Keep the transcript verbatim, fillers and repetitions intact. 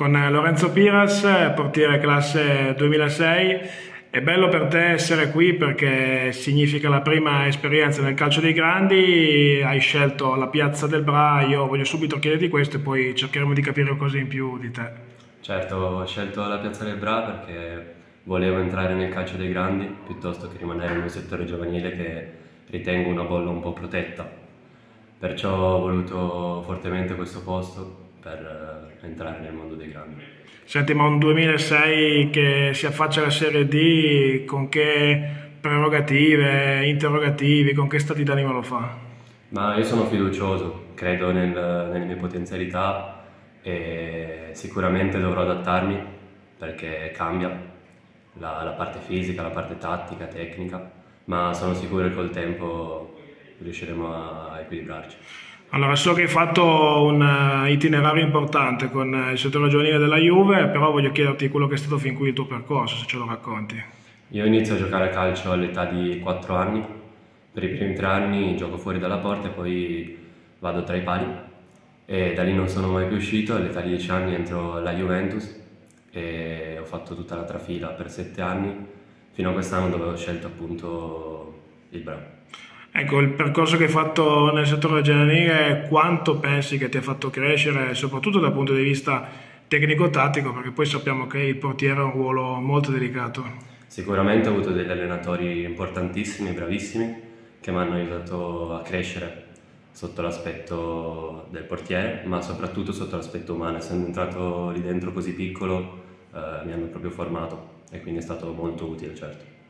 con Lorenzo Piras, portiere classe duemilasei. È bello per te essere qui perché significa la prima esperienza nel calcio dei grandi, hai scelto la piazza del Bra, io voglio subito chiederti questo e poi cercheremo di capire qualcosa in più di te. Certo, ho scelto la piazza del Bra perché volevo entrare nel calcio dei grandi piuttosto che rimanere in un settore giovanile che ritengo una bolla un po' protetta. Perciò ho voluto fortemente questo posto per eh, entrare nel mondo dei grandi. Senti, ma un duemilasei che si affaccia alla Serie D, con che prerogative, interrogativi, con che stati d'animo lo fa? Ma io sono fiducioso, credo nel- nelle mie potenzialità e sicuramente dovrò adattarmi perché cambia la, la parte fisica, la parte tattica, tecnica, ma sono sicuro che col tempo riusciremo a equilibrarci. Allora, so che hai fatto un eh, itinerario importante con eh, il settore giovanile della Juve, però voglio chiederti quello che è stato fin qui il tuo percorso, se ce lo racconti. Io inizio a giocare a calcio all'età di quattro anni, per i primi tre anni gioco fuori dalla porta e poi vado tra i pali e da lì non sono mai più uscito, all'età di dieci anni entro alla Juventus e ho fatto tutta la trafila per sette anni fino a quest'anno dove ho scelto appunto il Bra. Ecco, il percorso che hai fatto nel settore giovanile, quanto pensi che ti ha fatto crescere, soprattutto dal punto di vista tecnico-tattico, perché poi sappiamo che il portiere ha un ruolo molto delicato. Sicuramente ho avuto degli allenatori importantissimi, bravissimi, che mi hanno aiutato a crescere sotto l'aspetto del portiere, ma soprattutto sotto l'aspetto umano. Essendo entrato lì dentro così piccolo, eh, mi hanno proprio formato e quindi è stato molto utile, certo.